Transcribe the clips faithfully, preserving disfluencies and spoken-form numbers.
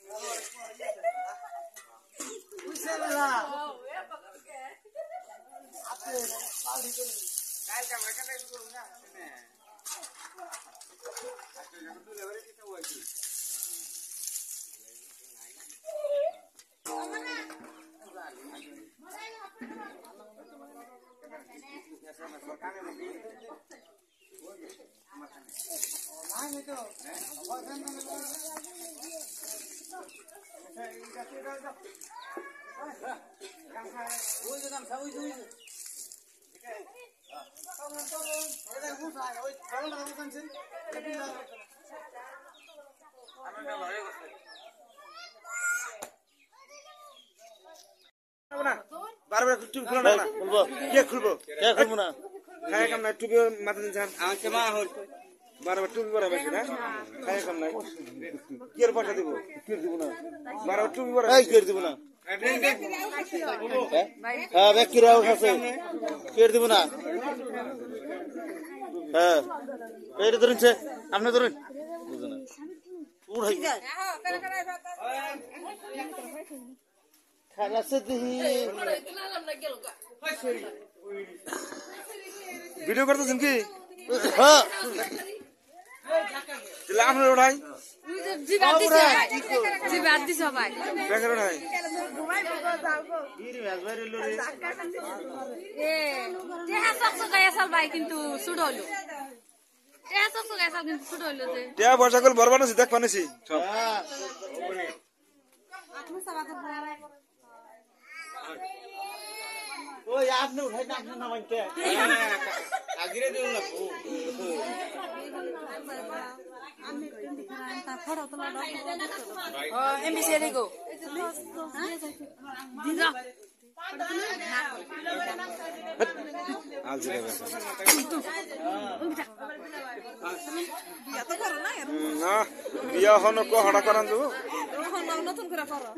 বারবার টুপি খুলো না বলবো কে খুলবো কে খুলবো না খায় কাম না টুপি মাথা দিন জান আমাকে মা হল বারবার টুপি পরা বেশি না খায় কাম না কি এর পয়সা দেব কি দেব না বারবার টুপি পরা এই কি দেব না হ্যাঁ ব্যক্তি রাও আছে কি দেব না হ্যাঁ এইটা ধরুনছে আপনি ধরুন বুঝুন না উড়াই খালা সে দিহি ভিডিও করতেছেন কি হ্যাঁ দিলা আমরা উঠাই জিবাদ দিছে জিবাদ দিছে ভাই বেকার উঠাই এ তেহা সকস গায়সাল ভাই কিন্তু সুড হলো তেহা সকস গায়সাল কিন্তু সুড হলো যে টিয়া বর্ষা কল বরবানো দেখ পানেছি সব ওই আপনি উঠাই না আপনি নামান কে আগিরে দিন না আমি তা ফটো তোলা ও এমবিসি দেখো দিদা আলজি দেবে এত করো না না বিয়া হনো কো হড়া করান দেব নতুন করে করো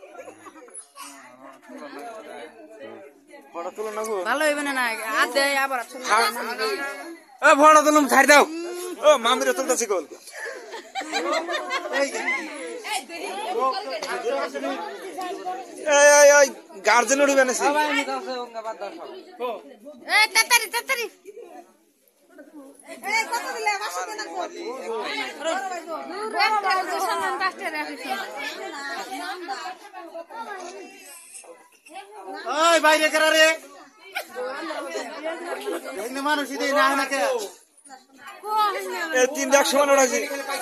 ফটো তুলো না গো ভালো হইবে না না হাত দে আবার এ ফটো তুলুম ছাড় দাও ও মামিরে তুলতাছি কল এই এই এই গার্জেন উড়িবে না সে এ তাতারি তাতারি এ কত দিলে বাসা দেন না একটা তো সামান কাটতে রাখিস ওই বাইরে করা রে এনে মানুষ দিই না না কে এ তিন লাখ সমান উড়াইছি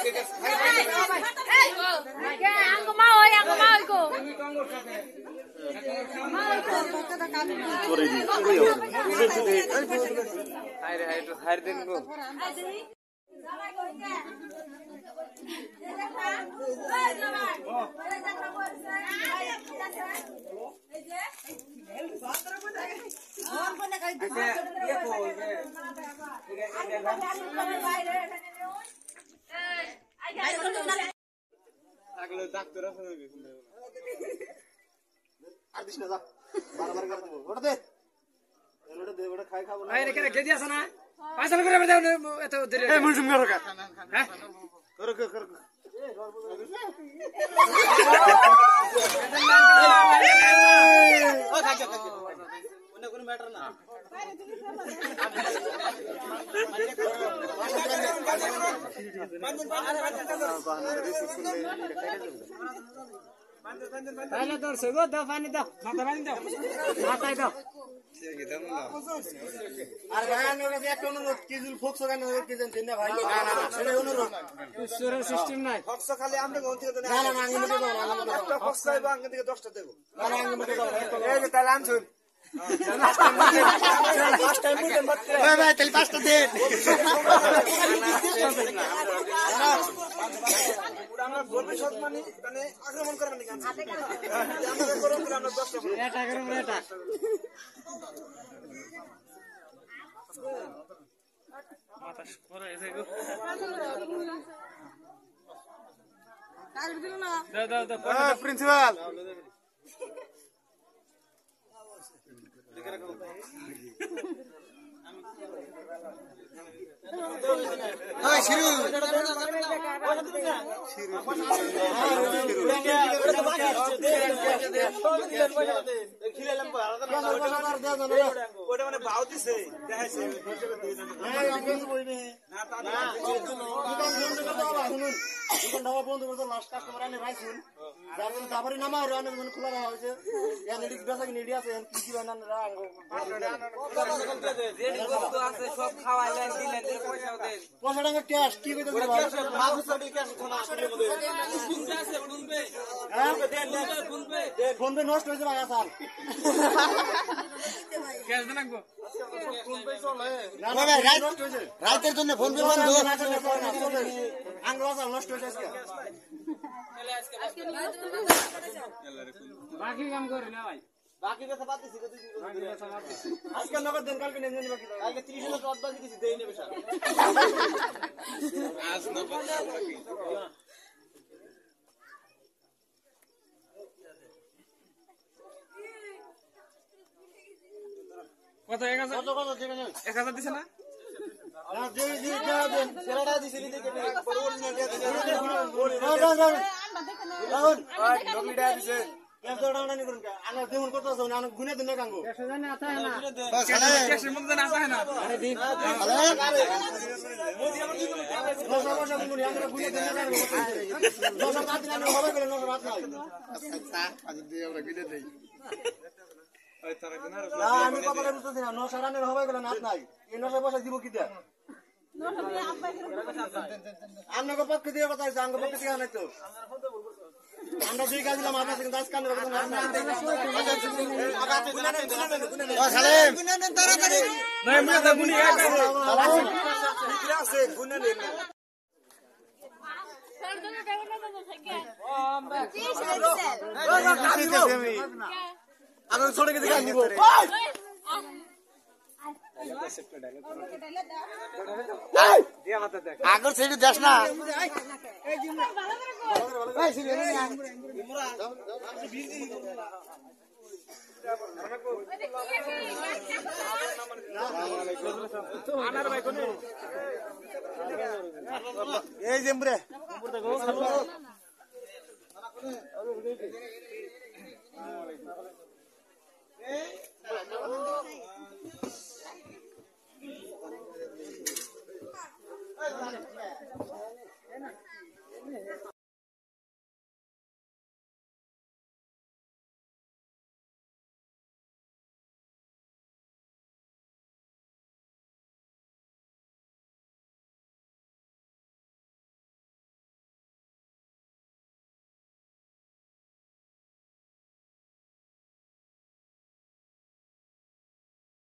আঙ্গো মা ওই আঙ্গো মা ওই কো করে দি হাইরে হাইরে তো হাইর দেন গো ডাক্তার আছে আর দিস না যা বারবার করে দেব ওটা দে ওটা দে ওটা খাই খাবো না এই রে কে দিয়াছ না পাঁচল করে দাও এত দেরি এই মুনসুম করো কা হ্যাঁ করো করো ও খাই খাই ওনে কোনো ম্যাটার না Pahale dor sego daw pani daw mata pani daw matai daw ঠিক আছে দাও আর ভাই আমি কাছে একটা অনুরোধ কিজুল ফক্স গান হবে কি জানেন না ভাই না না না সেটা অনুরোধ সুর সিস্টেম নাই ফক্স খালি আমরা কোন থেকে না না না আমি মতে দাও না একটা ফক্স খাইবো আঙ্গ থেকে দশটা দেব না না আমি মতে দাও এই যে তাহলে আনছুন পাঁচটা মুটে মত ভাই ভাই তাহলে পাঁচটা দেন আমরা ভবিষ্যৎ মানে মানে আক্রমণ করবেন না আমরা করব আমরা দশটা এটা করব এটা মাথা পরে এসে গো কাল দিল না দাও দাও দাও হ্যাঁ প্রিন্সিপাল আমি হ্যাঁ শিরু ওটা মানে ভাও দিছে দেখাইছে বন্ধু করতো লাস্ট কাস্টমার আনে রাইছুন যার দাবারি নামা রানে খোলা রাখা হয়েছে এখানে নেডিস বেসা কি নেডি আছে এখানে কি কি বানান রাঙ্গ সব খাওয়াইলেন দিলেন পয়সা দেন পয়সা টাকা ক্যাশ কি কইতে ভাই মাছ সাড়ে ক্যাশ থানা আসলে মধ্যে শুনবে আছে শুনবে হ্যাঁ শুনবে ফোন পে নষ্ট হয়েছে ভাই আসার ক্যাশ দেন রাখবো না না ভাই নষ্ট হয়েছে রাতের জন্য ফোন পে বন্ধ আঙ্গুল আসার নষ্ট হয়েছে আজকে বাকি কাম করে না ভাই বাকি কথা বাদ দিছি আজকে নগদ দেন কালকে নেন বাকি কালকে ত্রিশ হাজার টাকা বাকি দিছি দেই নেবে স্যার আজ নগদ বাকি কত এক হাজার কত কত ঠিক আছে এক হাজার দিছে না না জি জি দেন সেরাটা দিছি দিতে কে বড় অরিজিনাল দিয়ে দাও দাও দাও নকলি ডায়া দিছে একশো টাকা নি করুন কে আনা দেউন কত আছে না গুনে দিন না কাঙ্গো একশো জানি আছে না বাস ক্যাশের মধ্যে না আছে না আরে দিন দশ বছর গুনে আমরা গুনে দিন না দশ রাত দিন হবে বলে নশ রাত নাই আচ্ছা আজ দিয়ে আমরা গুনে দেই না আমি কথা বুঝতেছি না নশ রানের হবে বলে নাত নাই এই নশ পয়সা দিব কি দেয়া আপনাকে পক্ষে দিয়ে কথা হয়েছে আঙ্গ পক্ষে দিয়ে নাই তো আমরা দুই কাজ দিলাম আপনার কিন্তু আজকাল আমি ছোট কিছু নিব আগর সেটি দেখ না এই জেম্বরে